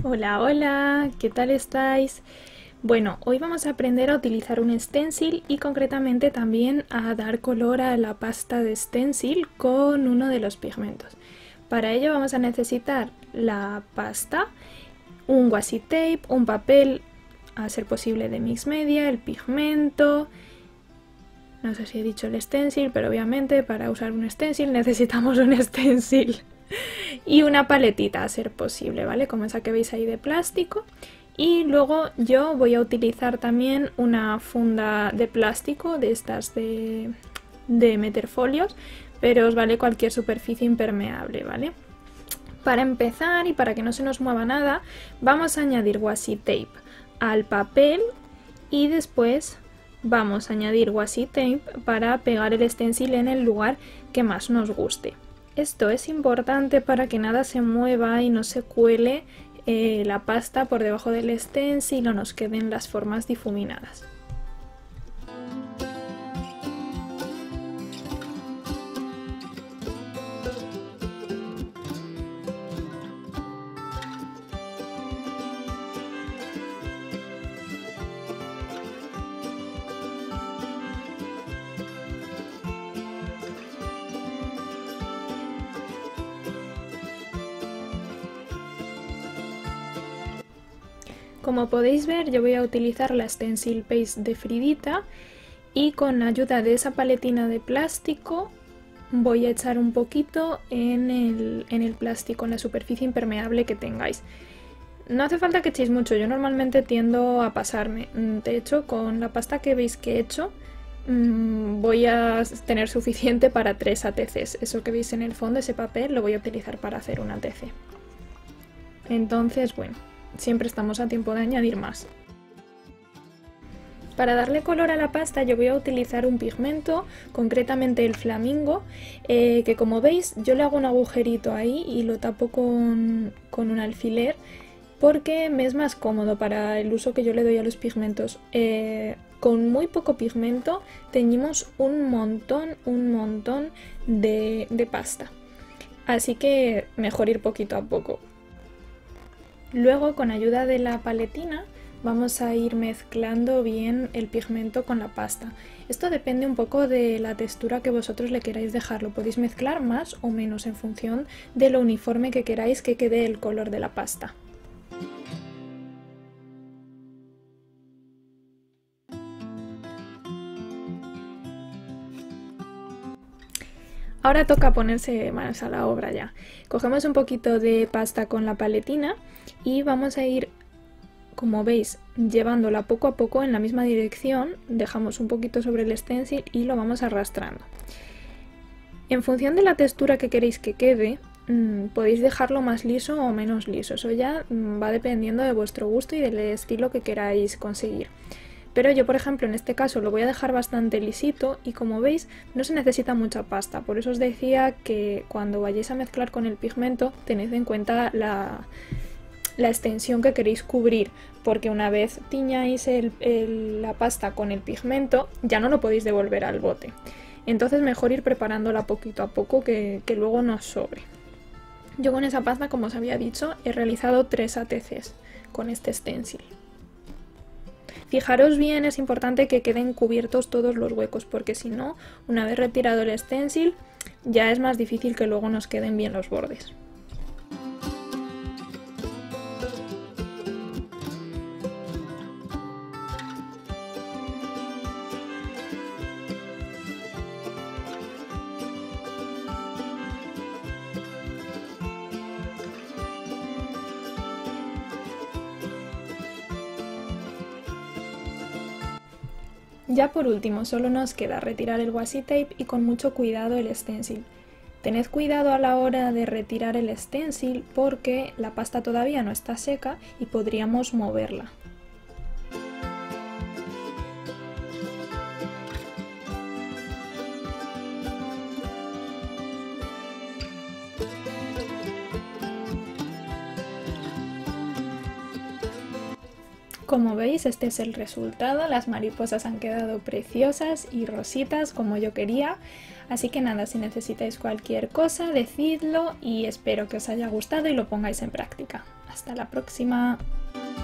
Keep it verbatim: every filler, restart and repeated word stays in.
Hola, hola, ¿qué tal estáis? Bueno, hoy vamos a aprender a utilizar un stencil y concretamente también a dar color a la pasta de stencil con uno de los pigmentos. Para ello vamos a necesitar la pasta, un washi tape, un papel, a ser posible de mix media, el pigmento. No sé si he dicho el stencil, pero obviamente para usar un stencil necesitamos un stencil. Y una paletita a ser posible, ¿vale? Como esa que veis ahí de plástico. Y luego yo voy a utilizar también una funda de plástico de estas de, de meter folios, pero os vale cualquier superficie impermeable, ¿vale? Para empezar y para que no se nos mueva nada, vamos a añadir washi tape al papel y después vamos a añadir washi tape para pegar el stencil en el lugar que más nos guste. Esto es importante para que nada se mueva y no se cuele eh, la pasta por debajo del stencil o nos queden las formas difuminadas. Como podéis ver, yo voy a utilizar la Stencil Paste de Fridita y con ayuda de esa paletina de plástico voy a echar un poquito en el, en el plástico, en la superficie impermeable que tengáis. No hace falta que echéis mucho, yo normalmente tiendo a pasarme. De hecho, con la pasta que veis que he hecho, voy a tener suficiente para tres A T Cs. Eso que veis en el fondo, ese papel, lo voy a utilizar para hacer un A T C. Entonces, bueno, siempre estamos a tiempo de añadir más. Para darle color a la pasta yo voy a utilizar un pigmento, concretamente el flamingo, eh, que como veis yo le hago un agujerito ahí y lo tapo con, con un alfiler porque me es más cómodo para el uso que yo le doy a los pigmentos. Eh, con muy poco pigmento teñimos un montón, un montón de, de pasta, así que mejor ir poquito a poco. Luego, con ayuda de la paletina, vamos a ir mezclando bien el pigmento con la pasta. Esto depende un poco de la textura que vosotros le queráis dejar. Lo podéis mezclar más o menos en función de lo uniforme que queráis que quede el color de la pasta. Ahora toca ponerse manos a la obra ya. Cogemos un poquito de pasta con la paletina y vamos a ir, como veis, llevándola poco a poco en la misma dirección. Dejamos un poquito sobre el stencil y lo vamos arrastrando. En función de la textura que queréis que quede, mmm, podéis dejarlo más liso o menos liso. Eso ya mmm, va dependiendo de vuestro gusto y del estilo que queráis conseguir. Pero yo, por ejemplo, en este caso lo voy a dejar bastante lisito y como veis no se necesita mucha pasta. Por eso os decía que cuando vayáis a mezclar con el pigmento tened en cuenta la, la extensión que queréis cubrir, porque una vez tiñáis el, el, la pasta con el pigmento ya no lo podéis devolver al bote. Entonces mejor ir preparándola poquito a poco que, que luego no os sobre. Yo con esa pasta, como os había dicho, he realizado tres A T Cs con este stencil. Fijaros bien, es importante que queden cubiertos todos los huecos, porque si no, una vez retirado el stencil, ya es más difícil que luego nos queden bien los bordes. Ya por último, solo nos queda retirar el washi tape y con mucho cuidado el stencil. Tened cuidado a la hora de retirar el stencil porque la pasta todavía no está seca y podríamos moverla. Como veis, este es el resultado. Las mariposas han quedado preciosas y rositas como yo quería. Así que nada, si necesitáis cualquier cosa, decidlo y espero que os haya gustado y lo pongáis en práctica. Hasta la próxima.